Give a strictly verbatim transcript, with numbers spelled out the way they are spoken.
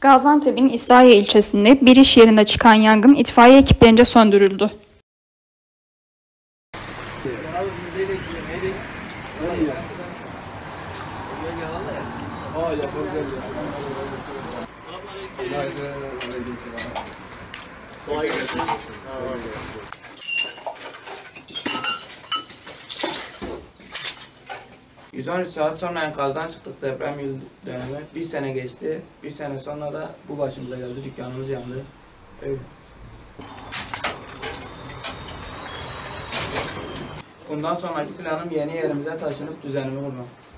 Gaziantep'in İslahiye ilçesinde bir iş yerinde çıkan yangın itfaiye ekiplerince söndürüldü. yüz on üç saat sonra enkazdan çıktık, deprem yıl dönümü. Bir sene geçti. Bir sene sonra da bu başımıza geldi. Dükkanımız yandı. Öyle. Bundan sonraki planım yeni yerimize taşınıp düzenimi kurmak.